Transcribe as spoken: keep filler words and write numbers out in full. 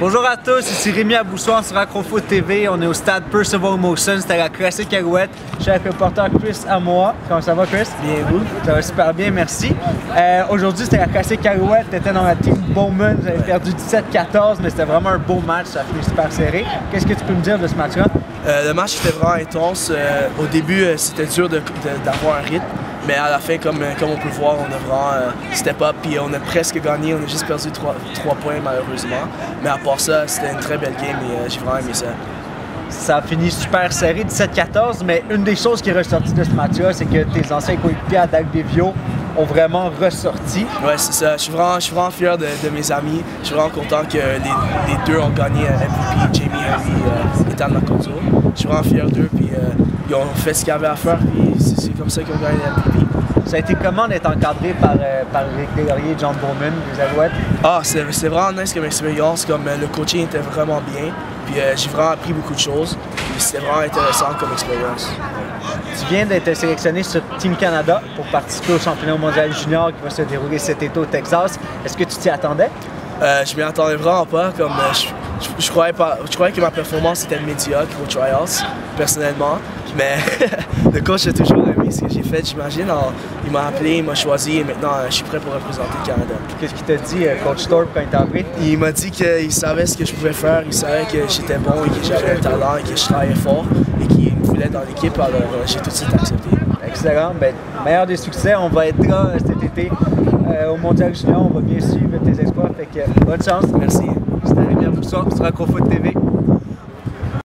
Bonjour à tous, ici Rémi Aboussoir sur Acrofoot T V. On est au stade Percival Motion, c'était la classique Alouette. Je suis avec le reporter Chris Amoa. Comment ça va, Chris? Bien, vous? Ça va super bien, merci. Euh, Aujourd'hui, c'était la classique Alouette. Tu étais dans la team Bowman. Vous avez perdu dix-sept quatorze, mais c'était vraiment un beau match. Ça a fini super serré. Qu'est-ce que tu peux me dire de ce match-là? Euh, le match était vraiment intense. Euh, au début, euh, c'était dur d'avoir un rythme. Mais à la fin, comme, comme on peut le voir, on a vraiment euh, step up puis on a presque gagné. On a juste perdu trois points malheureusement. Mais à part ça, c'était une très belle game et euh, j'ai vraiment aimé ça. Ça a fini super serré, dix-sept quatorze, mais une des choses qui est ressortie de ce match-là, c'est que tes anciens coéquipiers à Dalbevio ont vraiment ressorti. Ouais, c'est ça. Je suis vraiment, je suis vraiment fier de, de mes amis. Je suis vraiment content que les, les deux ont gagné M V P, Jamie Henry et Ethan Makoto. Je suis vraiment fier d'eux, puis euh, ils ont fait ce qu'ils avaient à faire, puis c'est comme ça qu'ils ont gagné le M V P. Ça a été comment d'être encadré par, euh, par Rick Deslauriers et John Bowman, les Alouettes? Ah, c'est vraiment nice comme expérience. Comme, euh, le coaching était vraiment bien. Puis euh, j'ai vraiment appris beaucoup de choses. C'était vraiment intéressant comme expérience. Tu viens d'être sélectionné sur Team Canada pour participer au championnat mondial junior qui va se dérouler cet été au Texas. Est-ce que tu t'y attendais? Euh, je m'y attendais vraiment pas. Comme, euh, je, je, je, croyais pas, je croyais que ma performance était médiocre au tryouts, personnellement. Mais le coach a toujours aimé ce que j'ai fait, j'imagine. Il m'a appelé, il m'a choisi et maintenant je suis prêt pour représenter le Canada. Qu'est-ce qu'il t'a dit, Coach Thorpe, quand il t'a appelé? Il m'a dit qu'il savait ce que je pouvais faire, il savait que j'étais bon et que j'avais un talent et que je travaillais fort et qu'il me voulait dans l'équipe, alors euh, j'ai tout de suite accepté. Excellent. Ben, meilleur des succès, on va être là cet été euh, au Mondial Junior. On va bien suivre tes exploits. Fait que, bonne chance. Merci. C'était Rémi Aboussoir sur Acrofoot T V.